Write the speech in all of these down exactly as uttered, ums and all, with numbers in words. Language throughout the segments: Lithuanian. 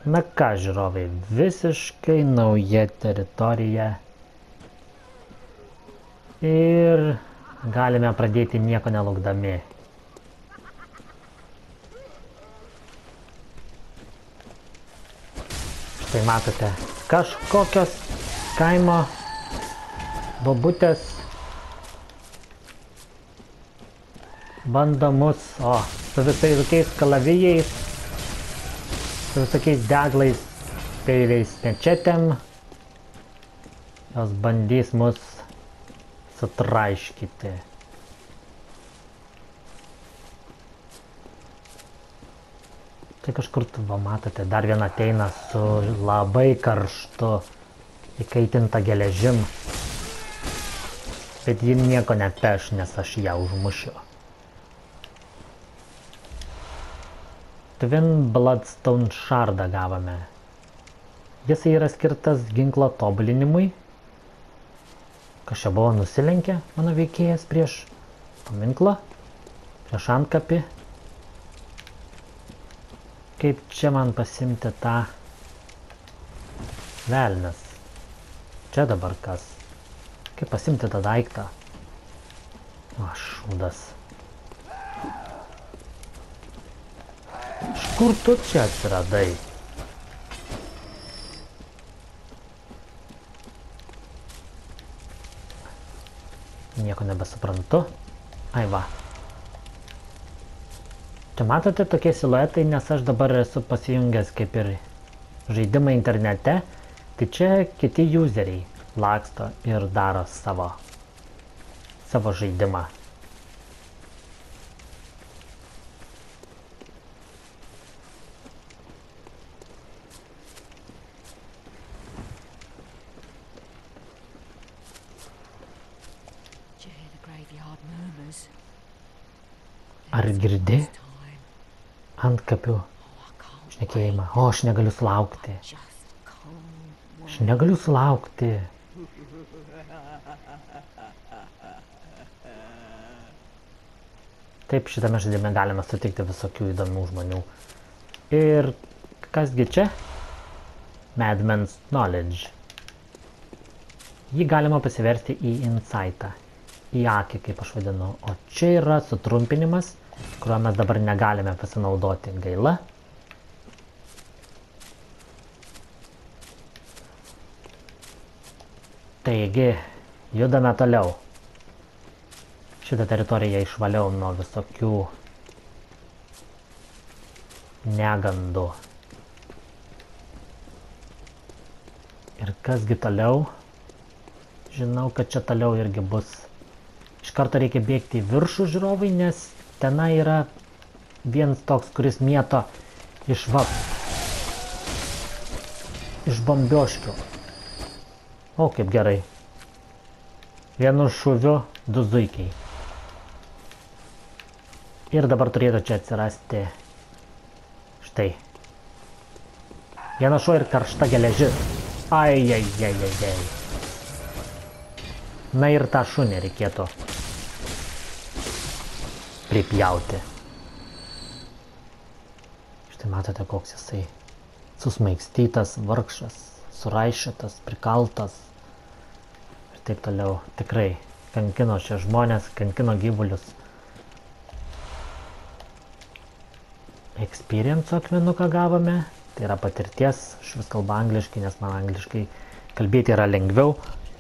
Na ką, žiūrovai, visiškai nauja teritorija. Ir galime pradėti nieko nelaukdami. Štai matote, kažkokios kaimo bobutės bando mus, o, su visais tokiais kalavijais, su visokiais deglais, peiliais, mečetėm, jos bandys mus sutraiškyti. Tai kažkur, va, matote, dar viena ateina su labai karštu, įkaitinta geležim. Bet ji nieko nepeš, nes aš ją užmušiu. Twin Bloodstone Shardą gavome. Jis yra skirtas ginklo tobulinimui. Kas čia buvo, nusilenkė mano veikėjas prieš paminklą, prieš antkapį. Kaip čia man pasimti tą velnias? Čia dabar kas? Kaip pasimti tą daiktą? O, šūdas. Iš kur tu čia atsiradai? Nieko nebesuprantu. Ai va. Čia matote tokie siluetai, nes aš dabar esu pasijungęs kaip ir žaidimą internete. Tai čia kiti useriai laksto ir daro savo, savo žaidimą. Ar girdi antkapių šnekėjimą? O, aš negaliu sulaukti. Aš negaliu sulaukti. Taip, šitame žaidime galime sutikti visokių įdomių žmonių. Ir kasgi čia? Madman's Knowledge. Jį galima pasiversti į insightą. Į akį, kaip aš vadinu. O čia yra sutrumpinimas, kuriuo mes dabar negalime pasinaudoti. Gaila. Taigi, judame toliau. Šitą teritoriją išvaliau nuo visokių negandų. Ir kasgi toliau? Žinau, kad čia toliau irgi bus. Iš karto reikia bėgti į viršų, žiūrovai, nes tenai yra vienas toks, kuris mėto iš vap. Iš bombioškių. O, kaip gerai. Vienu šūviu du zuikiai. Ir dabar turėtų čia atsirasti štai. Vienas šuo ir karšta geležis. Ai, ai, ai, ai, ai. Na ir tą šunį reikėtų pripjauti. Štai matote, koks jisai susmaigstytas, vargšas, suraišytas, prikaltas ir taip toliau. Tikrai kankino šie žmonės, kankino gyvulius. Experience akmenuką gavome, tai yra patirties, aš vis kalbu angliškai, nes man angliškai kalbėti yra lengviau.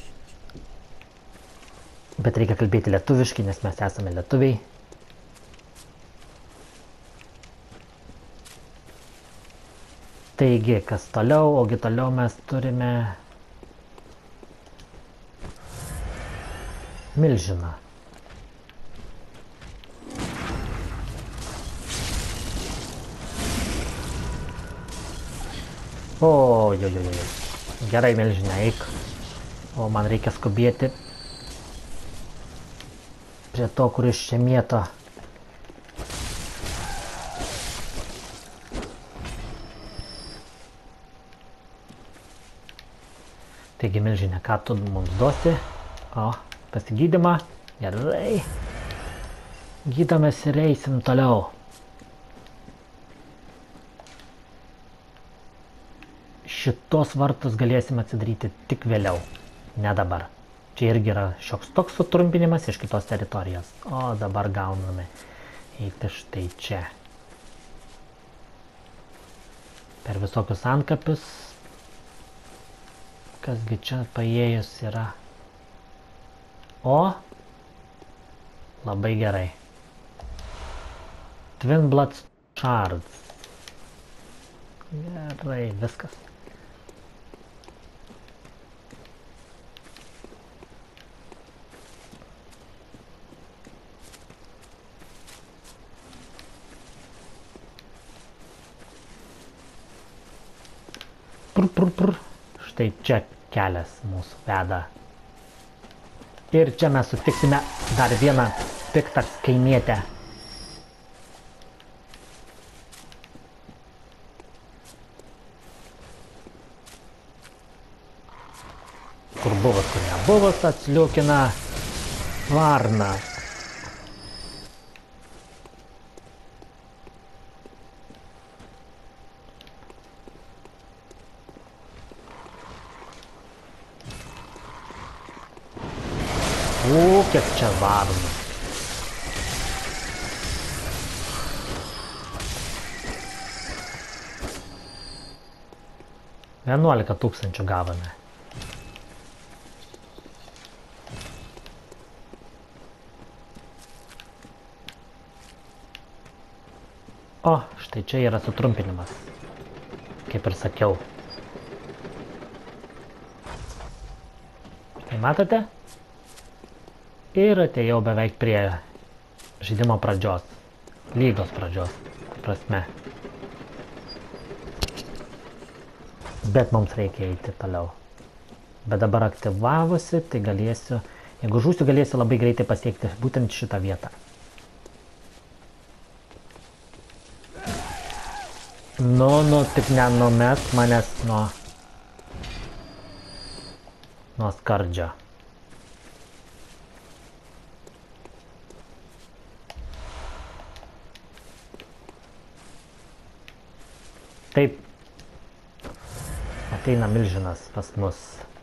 Bet reikia kalbėti lietuviškai, nes mes esame lietuviai. Taigi, kas toliau, ogi toliau mes turime milžiną. O, jo, jo, jo. Gerai, milžinė, eik. O, man reikia skubėti prie to, kuris čia mėto. Taigi, milžinė, ką tu mums duosi? O, pasigydymą. Gerai. Gydomės ir eisim toliau. šitos vartus galėsim atsidaryti tik vėliau, ne dabar. Čia irgi yra šioks toks sutrumpinimas iš kitos teritorijos. O dabar gauname eiti štai čia. Per visokius antkapius. Kasgi čia paėjus yra. O. Labai gerai. Twin Blood Shards. Gerai, viskas. Prr, prr, prr. Štai čia kelias mūsų veda. Ir čia mes sutiksime dar vieną piktą kaimietę. Kur buvus, kur nebuvus, atsliukina varna. O, kiek čia varnų. vienuolika tūkstančių gavome. O, štai čia yra sutrumpinimas. Kaip ir sakiau. Tai matote? Ir atėjau beveik prie žaidimo pradžios, lygos pradžios, prasme. Bet mums reikia eiti toliau. Bet dabar aktyvavusi, tai galėsiu, jeigu žūsiu, galėsiu labai greitai pasiekti būtent šitą vietą. Nu, nu, tik nenumes manęs nuo, nuo skardžio. Taip, ateina milžinas pas mus.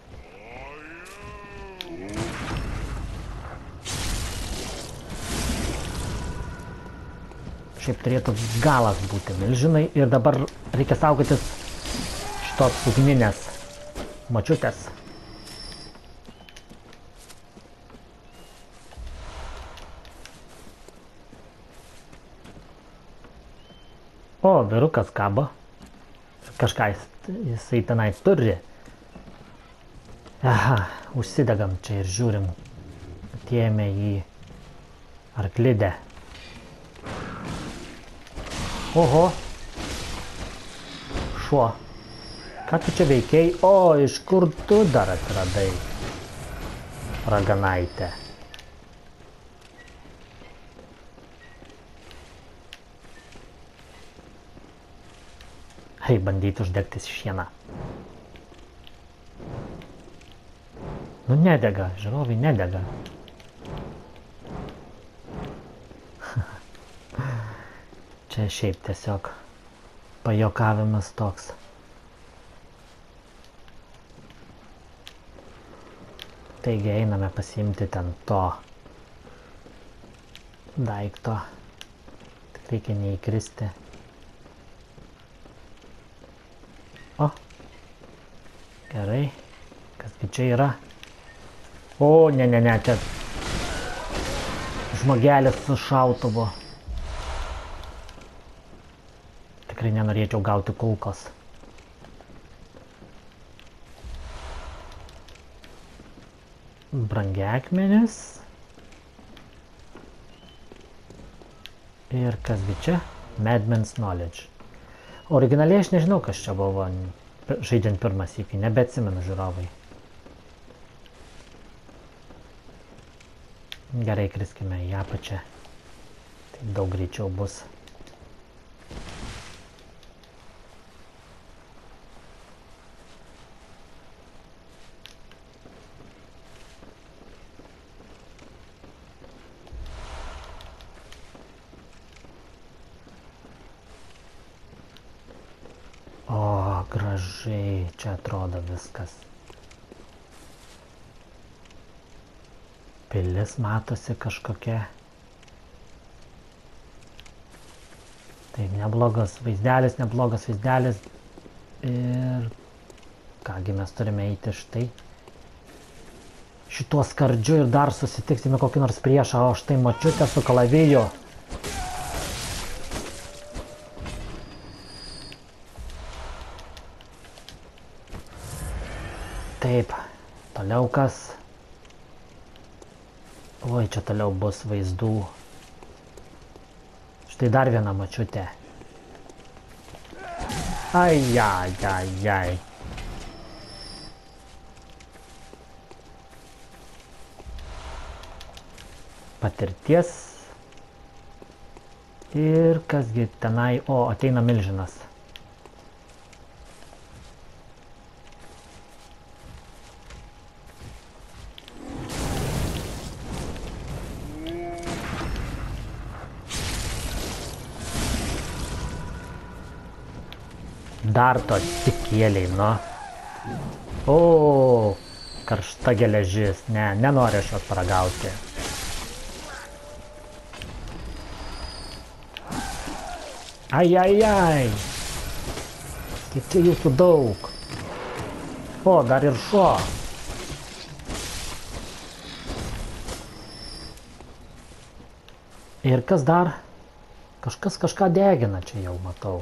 Šiaip turėtų galas būti milžinai ir dabar reikia saugotis šitos ugninės močiutės. O, vyrukas kabo. Kažką jis, jisai tenai turi. Aha, užsidegam čia ir žiūrim. Atėjome į arklidę. Oho. Šuo. Ką tu čia veikiai? O, iš kur tu dar atradai? Raganaitė. Hei, bandyti uždegti šieną. Nu, nedega, žiūrovai nedega. Čia šiaip tiesiog pajuokavimas toks. Taigi einame pasiimti ten to daikto. Tik reikia neįkristi. O, gerai, kasgi čia yra? O, ne, ne, ne, čia žmogelis su šautuvu. Tikrai nenorėčiau gauti kulkos. Brangiakmenis. Ir kasgi čia? Madman's Knowledge. Originaliai aš nežinau, kas čia buvo žaidžiant pirmą sykį, nebeatsimenu žiūrovai. Gerai, kriskime į apačią. Tai daug greičiau bus. O, gražiai čia atrodo viskas. Pilis matosi kažkokia. Taip, neblogas vaizdelis, neblogas vaizdelis. Ir kągi mes turime eiti štai šituo skardžiu ir dar susitiksime kokį nors priešą, o štai močiutė su kalaviju. Taip, toliau kas? Oi, čia toliau bus vaizdų. Štai dar viena močiutė. Ai, ai, ai, ai. Patirties. Ir kasgi tenai, o, ateina milžinas. Dar to tikėliai, nu. O, karšta geležis. Ne, nenoriu aš jos paragauti. Ai, ai, ai. Kiek čia jūsų daug. O, dar ir šuo. Ir kas dar? Kažkas kažką degina čia jau matau.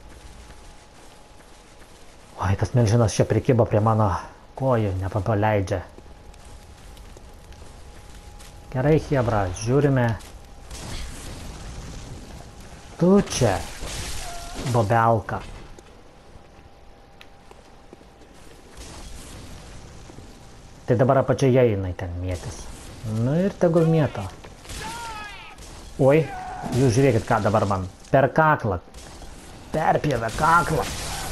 Oi, tas milžinas čia prikibo prie mano kojų, nepaleidžia. Gerai, chebra, žiūrime. Tu čia, bobelka. Tai dabar apačioje jinai ten mėtis. Nu ir tegul mėto. Oi, jūs žiūrėkit, ką dabar man. Per kaklą. Perpjovė kaklą.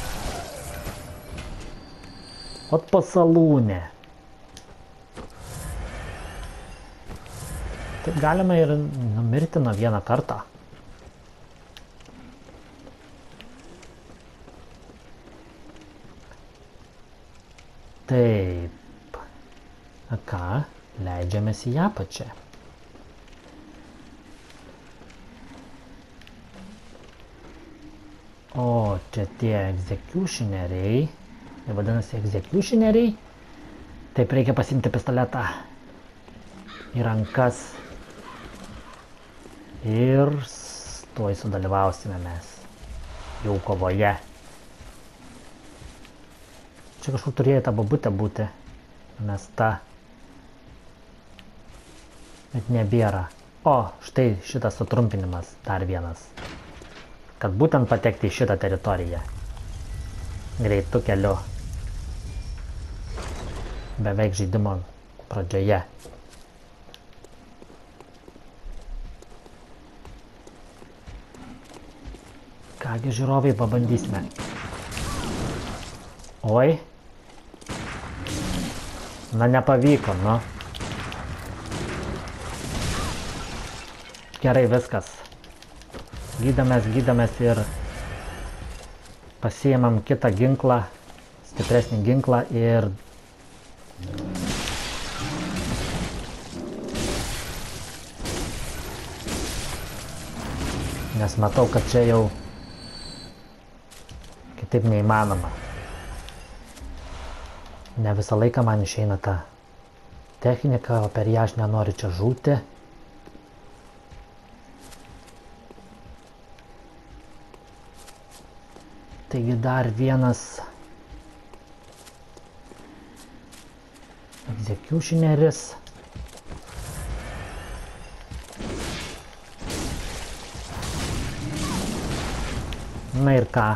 Ot pasalūnė. Taip galima ir numirti nuo vieną kartą. Taip. A ką? Leidžiamės į apačią. O, čia tie executioneriai. Tai vadinasi executioneriai. Taip, reikia pasiimti pistoletą į rankas. Ir tuoj sudalyvausime mes jau kovoje. Čia kažkur turėjo ta bobutė būti mesta. Bet nebėra. O, štai šitas sutrumpinimas, dar vienas. Kad būtent patekti į šitą teritoriją. Greitu keliu. Beveik žaidimo pradžioje. Kągi žiūrovai, pabandysime. Oi. Na, nepavyko, nu. Gerai, viskas. Gydamės, gydamės ir pasiėmam kitą ginklą, stipresnį ginklą ir nes matau, kad čia jau kitaip neįmanoma. Ne visą laiką man išeina ta technika, o per ją aš nenoriu čia žūti. Taigi dar vienas executioneris. Na ir ką?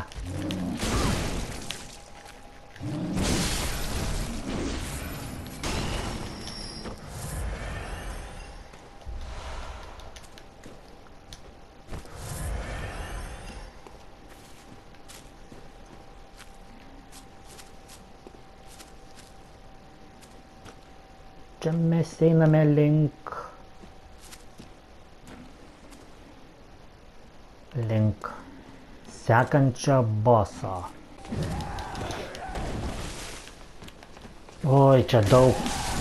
Čia mes einame link link sekančio boso. Oi, čia daug.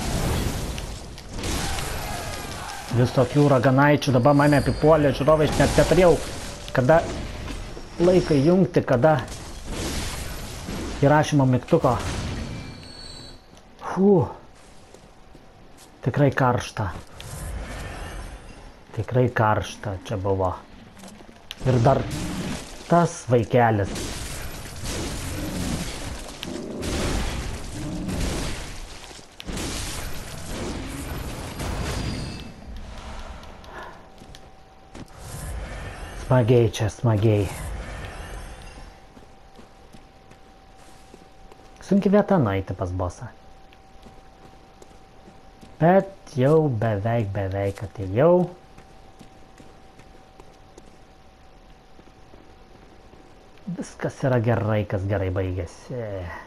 Visokių raganaičių dabar mane apipuolė, žiūrovai, aš net neturėjau kada laiką jungti, kada įrašymo mygtuko. Fū. Tikrai karšta. Tikrai karšta čia buvo. Ir dar tas vaikelis. Smagiai čia, smagiai. Sunki vieta nueiti pas bosą. Bet jau beveik, beveik atėjau. Viskas yra gerai, kas gerai baigėsi.